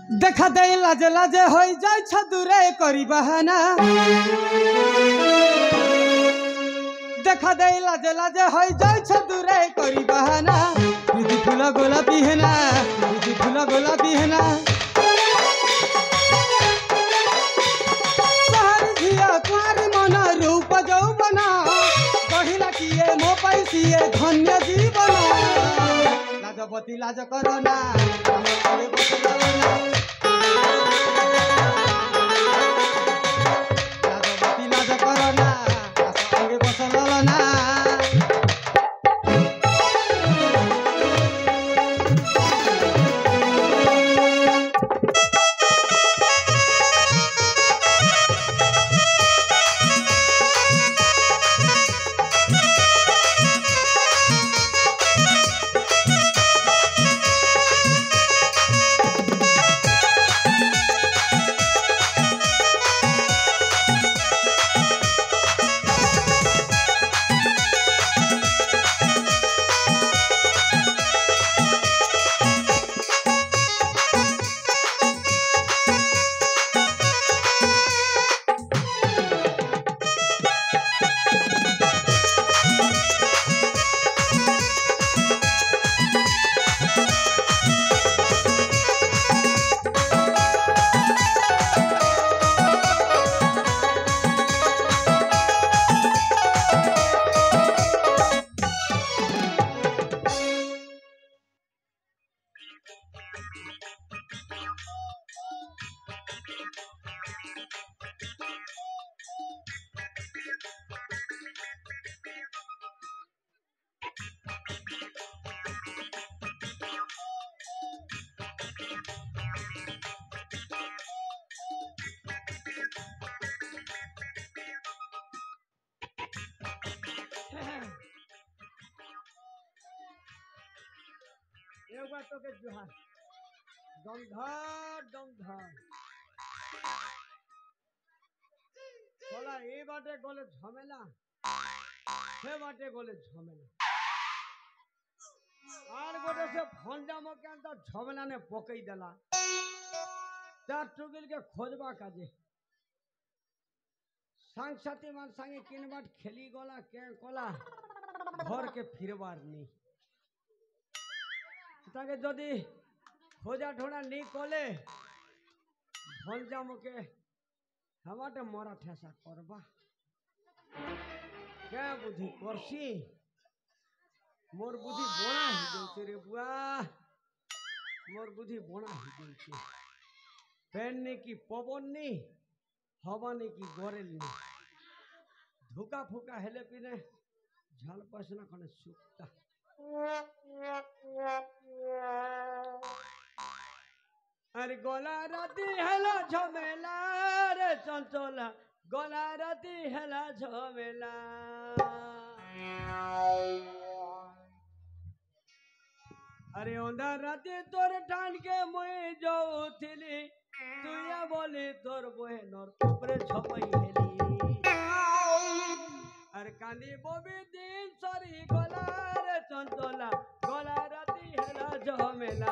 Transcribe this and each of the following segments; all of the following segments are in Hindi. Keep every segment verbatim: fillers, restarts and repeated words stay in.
देखा दे लाजे लाजे हो जाय छ दूरे करी बहाना देखा दे लाजे लाजे हो जाय छ दूरे करी बहाना प्रीति फूल गोलापी है ना प्रीति फूल गोलापी है ना सहर झिया कुआरी मन रूप जौबन कहिला किए मो पैसिए धन्य जीवन लाजपति लाज करना एक बार तो के जोहार दमधार दमधार बोला ये बाटे गोले झमेला हे बाटे गोले झमेला आर गोटे से फंजा मके अंदर झमेला ने पकई देला चार टुगिल के खोजबा काजे संग साथी मान संगे किन बाट खेली गोला के कोला घर के फिरबार नहीं ताके जदि खोजा ठोड़ा नहीं कोले भंजा मुके हमारे मरा ठेसा करबा क्या बुद्धि करसी मोर बुद्धि बना ही देउछे रे बुआ मोर बुद्धि बना ही देउछे पेनने की पवन नहीं हवाने की गोरेल नहीं धुका फुका हेले पिने झाल पसना खने सुक्ता अरे गोला राती हेला झमेला रे चंचला गोला राती हेला झमेला अरे ओंदा राती तोर ठान के मुई जाउथिली तुया बोली तोर बहनर ऊपर छपई हेली अरे कांदी बोबी दिन सरी गोला रे चंचला गोला राती हेला झमेला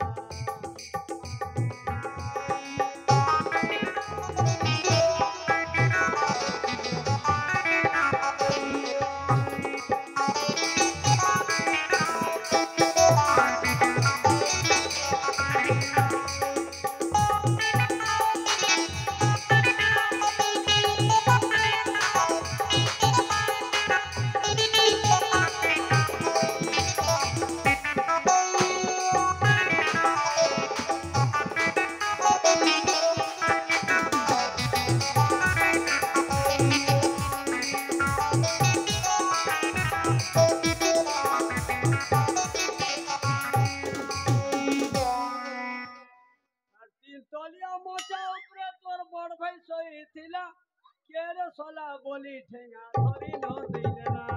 बोली ठेंगा धरी न दिलेना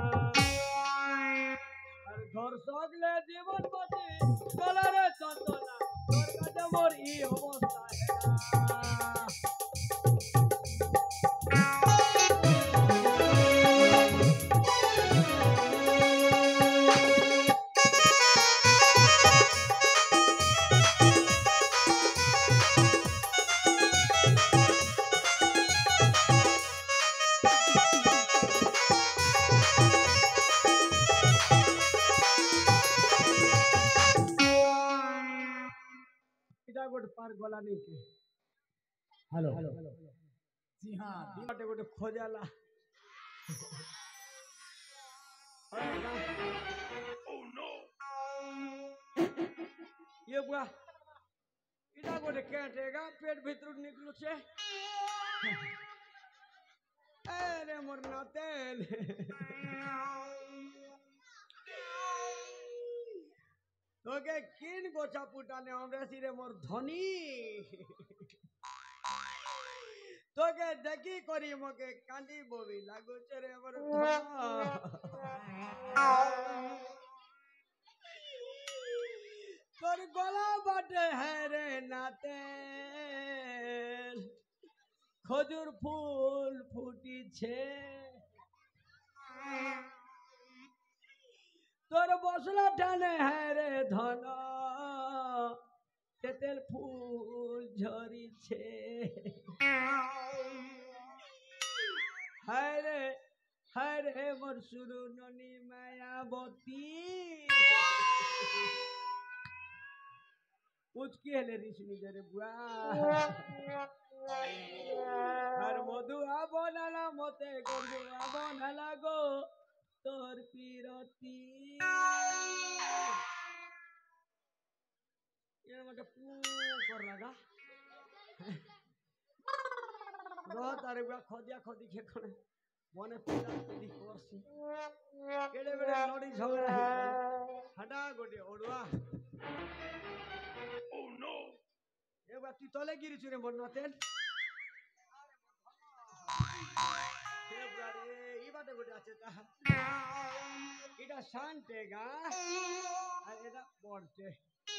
और घर सकले जीवन बची कलरे चंचला तोर काजे मोर ई अवस्था है इटा गोटे पार गला नहीं के हेलो जी हाँ गोटे गोटे खोजाला ये बुआ इटा गोटे केटेगा पेट भीतर निकलू छे अरे मोर नातेन তোকে কিন গোছা পুটানে আমরা সিরে মোর ধনী তোকে দেখি করি মকে কান্দি ববি লাগুছে রে মোর তোর গলা বাটে হ্যাঁ রে নাতে খজুর ফুল ফুটিছে তোর বসলা টানে হ্যাঁ রে ধন তেতেল ফুল ঝরিছে হায় রে হায় রে মোর সুরু ননি মায়াবতী উচকি হেলে ঋষি জরে বুয়া আর মধু আবনালা মতে গরু আবনালা গো তোর পিরতি ये मटे पू कर लगा रह तारे बुआ खदिया खदी के खने मने पिला पिली करसी केड़े बेड़े लड़ी झगड़ा हटा गोटे ओडवा ओ नो ए बा तू तले गिरी चुरे मन नतेन ए बुआ रे ई बाटे गोटे আছে তা এটা শান্তেগা আর এটা পড়তে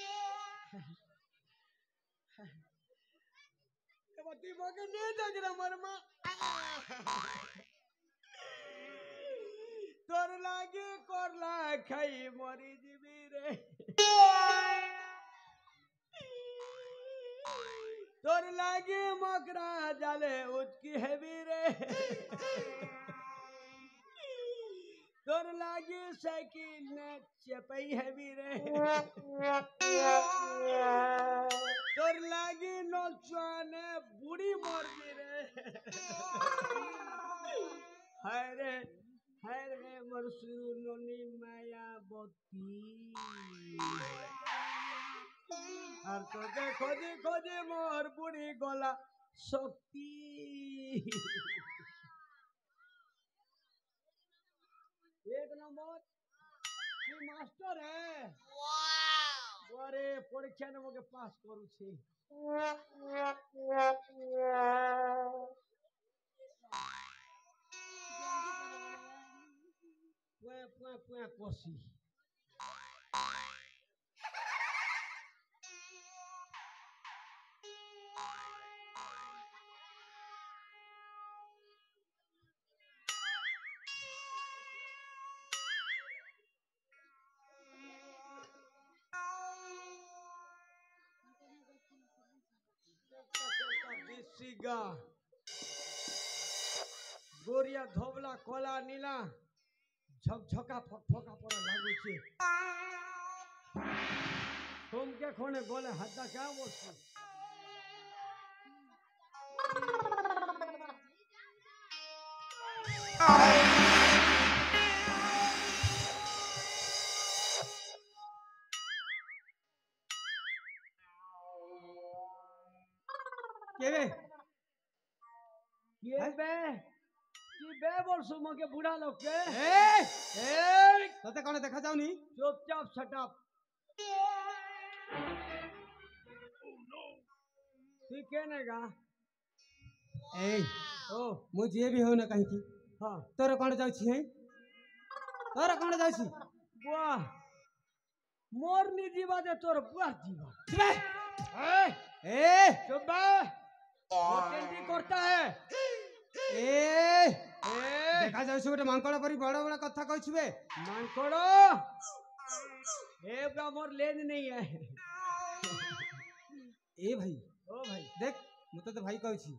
बती मगे नहीं देख रहा मरमा तोर लागे करला खाई मरी जीवी रे तोर लागे मकरा जाले उचकी हेवी रे तोर लागे साइकिल ने चपई हेवी रे तोर लागी नौचवाने बुढ़ी मरदी रे हाय रे हाय रे मरसु नोनी मायाबती আর তোকে খোঁজে খোঁজে মোর বুড়ি গলা শক্তি एक नंबर কি মাস্টার হে ওরে পরীক্ষা নে মকে পাস করুছি পুয়া পুয়া পুয়া কষি सिगा गोरिया धोबला कला नीला झकझका फकफका पर लागू छे तुम के खोने गोले हद्दा क्या बोलছি केरे ये बे की बे बोलसु मके बुढ़ा लोग के ए ए तते कोने देखा जाउनी चुपचाप शटअप ठीक है नेगा ए ओ मु जे भी हो ना कहीं की हां तोर कोन जाउछि है तोर कोन जाउछि बुआ मोर नी जीवा दे तोर बुआ जीवा छिबे ए ए चुप बे होटेंटी करता है ए ए देखा जाउछि गोटे मांकड़ परी बड़ा बड़ा कथा कहछिबे मांकड़ो ए बा मोर लेन नहीं है ए भाई ओ भाई देख मु तो भाई कहछि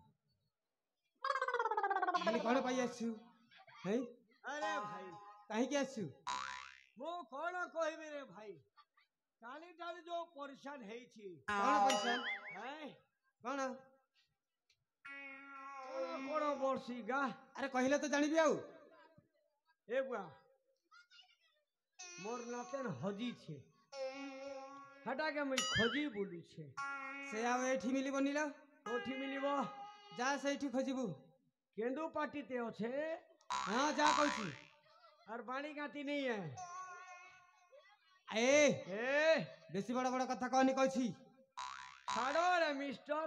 खाली कोन पाई आछु है अरे भाई काहे के आछु मो कोन कहबे रे भाई काली ଏଠାରେ ଯୋଉ ପରିଶାନ ହେଇଛି କଣ ପରିଶାନ ହେଁ? କଣ କଣ କଣ ବର୍ଷି ଗା ଆରେ କହିଲେ ତ ଜାଣିବି ଆଉ ଏ ବୁଆ মোর নাতেন হজিছে হেটাকে মুই খোঁজি বুলুছে ସେ ଆଉ ଏଇଠି ମିଳିବନି ଲୋ কোঠি মিলিব ଯା ସେଇଠି ଖୋଜିବୁ কেন্দু পাটিতে আছে ହଁ ଯା କହୁଛି আর বাণী গাঁতি নেই এ ଏ এ ବେଶୀ ବଡ ବଡ କଥା କହନି କହିଛି ছাড়ো রে মিস্টার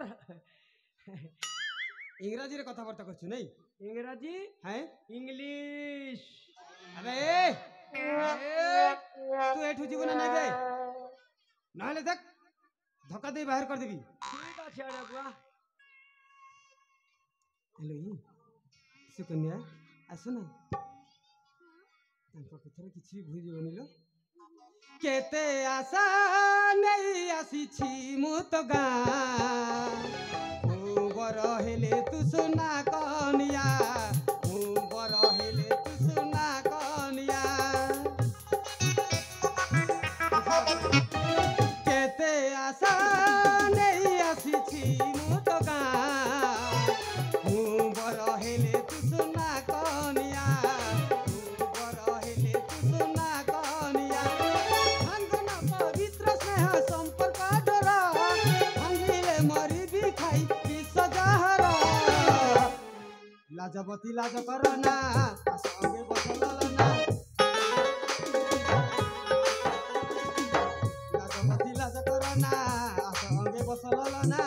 ଇଂରାଜୀରେ କଥାବାର୍ତ୍ତା କରୁଛୁ ନାଇଁ ইংরাজি ହେଁ ইংলিশ ଆବେ ଏ ତୁ ଏଠୁ ଯିବୁ ନା ନାଇଁ ବେ ନହେଲେ ଦେଖ ଧକ୍କା ଦେଇ ବାହାର କରିଦେବି ঠিক আছে রে বুয়া ହ୍ୟାଲୋ ସୁକନ୍ୟା ଆସ ନା ତାଙ୍କ କଥାରେ କିଛି ବି ଭୁଲିବନି ଲୋ କେତେ ଆଶା ନେଇ ଆସିଛି ମୁଁ ତ ଗାଁ ମୁଁ ବର ହେଲେ ତୁ ସୁନା କନିଆ ମୁଁ ବର ହେଲେ ତୁ ସୁନା କନିଆ କେତେ ଆଶା ନେଇ ଆସିଛି ମୁଁ ତ ଗାଁ ମୁଁ ବର ହେଲେ ତୁ ସୁନା କନିଆ ମୁଁ ବର ହେଲେ ତୁ ସୁନା କନିଆ ଭାଙ୍ଗନ ପବିତ୍ର ସ୍ନେହ ସମ୍ପର୍କ ଡୋର ଭାଙ୍ଗିଲେ ମରିବି ଖାଇ ବିଷ ଜହର ଲାଜବତୀ ଲାଜ କର ନା ସଙ୍ଗେ ବସଲ ନା ଲାଜବତୀ ଲାଜ କର ନା ସଙ୍ଗେ ବସଲ ନା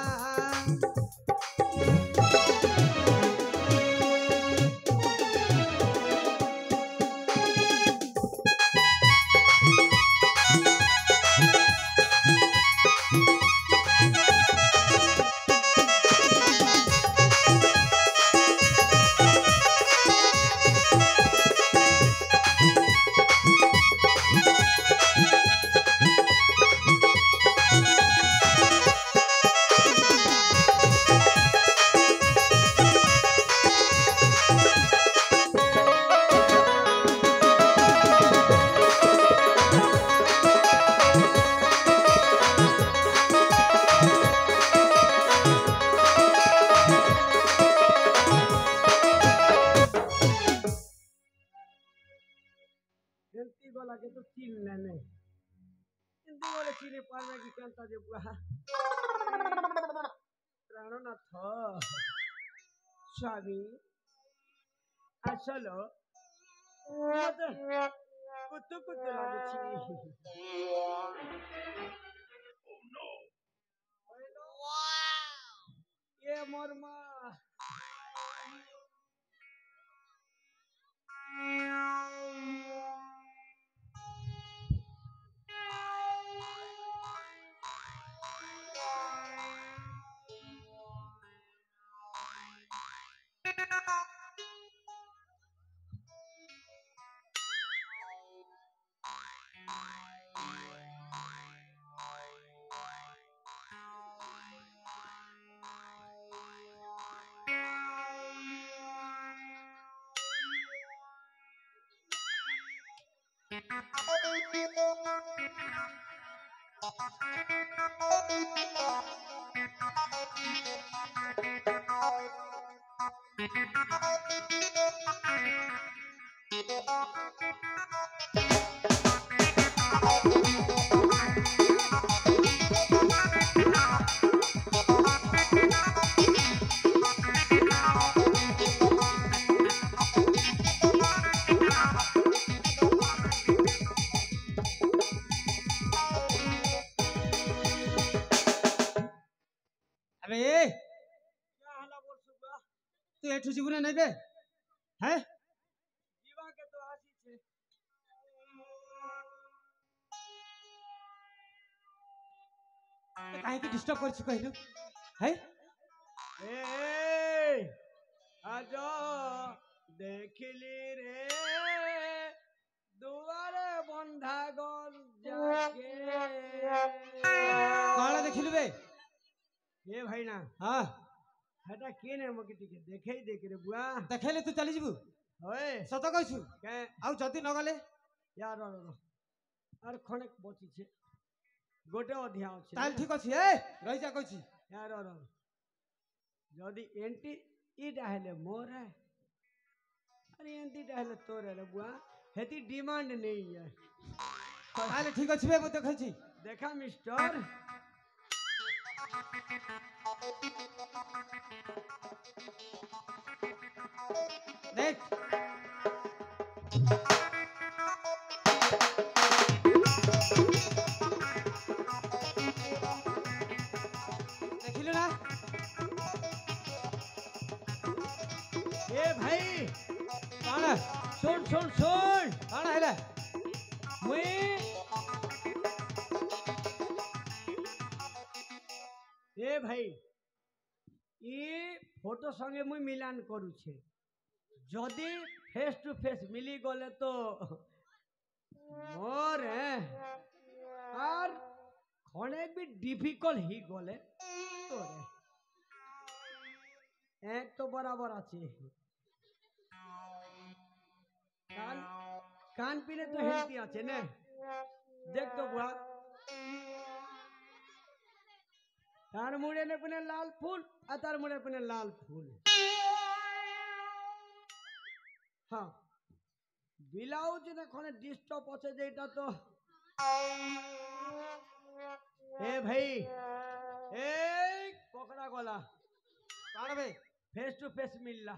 এমতি গলাকে তো চিনলে নে কিন্তু বলে চিনি পারবে কি কেনতা যে বুয়া প্রাণনাথ স্বামী আসলো মতে কুতু কুতু লাগুছি এ মোর মা ଆବେ ଏ क्या हला बोल सुबह ତୁ ଏଠୁ ଯିବୁ ନା ନାଇଁ ବେ ହେଁ जीवा के तो आसी छे ତୁ କାହିଁକି ଡିଷ୍ଟର୍ବ କରିଛୁ କହିଲୁ ହେଁ ए आजो देखली रे दुआरे बंधा गल जाके କଣ ଦେଖିଲୁ ବେ ए भाई ना ହଁ हटा के ने मके टिके देखै देख रे बुआ ଦେଖେଇଲେ ତୁ ଚାଲିଯିବୁ ओए ସତ କହିଛୁ के ଆଉ ଯଦି ନ ଗଲେ यार रो रो और खने बची छे गोटे अध्याय अछि ताल ठीक अछि ए रहि जा कहछि यार रो जदी एंटी इटा हेले मोर है अरे एंटी टा हेले तोर हेले बुआ हेती डिमांड नहीं है ताल ठीक अछि बे मते कहछि देखा मिस्टर देख देखिलो ना ए भाई काना सुन सुन सुन काना हेला मुई ए भाई ये फोटो संगे मुई मिलान करू छे जदि फेस टू फेस मिली गले तो मोर और खने भी डिफिकल्ट ही गले तो रे एक तो बराबर আছে कान कान पीने तो हेल्थी আছে ने देख तो बुआ तार मुड़े ने पने लाल फूल आ तार मुड़े पने लाल फूल हाँ ब्लाउज ने खने डिस्टर्ब আছে যেটা তো ए भाई ए पकड़ा गला काना बे फेस टू फेस मिलला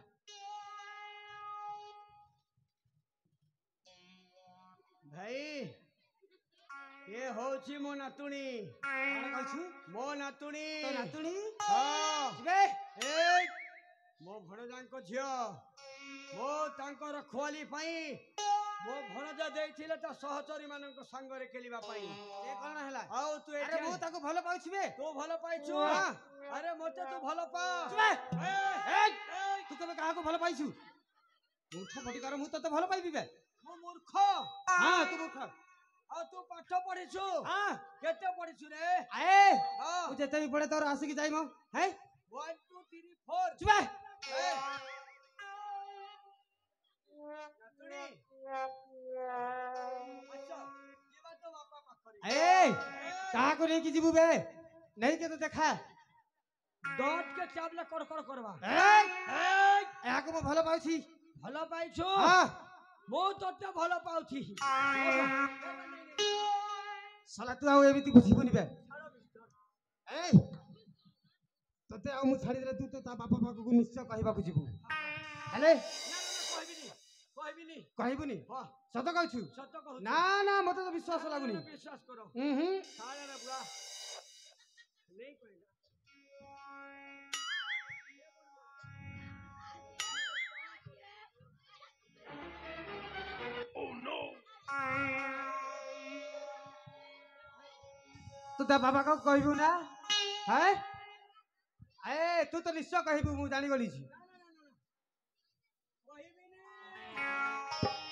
भाई ये होची मो नातुणी काना कहछु मो नातुणी तो नातुणी हाँ जिबे ए मो भणजांको झियो मो तांको रखवाली पाई मो भणजा देइथिले ता सहचरी माननको संगरे खेलिबा पाई ए काना हेला आउ तू अरे एठी मु ताको भलो पाउछि बे तू भलो पाइछु हाँ। अरे मोते तू भलो पा जिबे ए ए तू कबे काहा को भलो पाइछु मूर्ख फटिकार मु तते भलो पाइबी बे मो मूर्ख हां तू मूर्ख आ तू पाठ पढिछु हां केते पढिछु रे ए हां तू जेते भी पड़े तोर आसी की जाइमो हैं one two three four जिबे ए नातुणी अच्छा जीवा तो बापा पाखरी ए कहा को नहीं की जीबू बे नहीं के तो देखा दांत के चाबला कड़कड़ करवा ए ए या को भलो पाउछि भलो पाइछु हां मो तते भलो पाउछि साला तू आउ एबिति बुझिबोनी बे ए तते आउ मु छाड़ी दे तू तो ता बापा पाक को निश्चय कहबा को जीबू हेले कहबिनी कहबिनी कहबुनी हां सत कहछु सत्य कहू ना ना मते तो विश्वास लागुनी विश्वास करो हम्म हम्म सारे रे बुआ नहीं कहना तू ता बाबा को कहबू ना हैं ए तू तो निश्चय कहबू मु जानी गली छी कहबिनी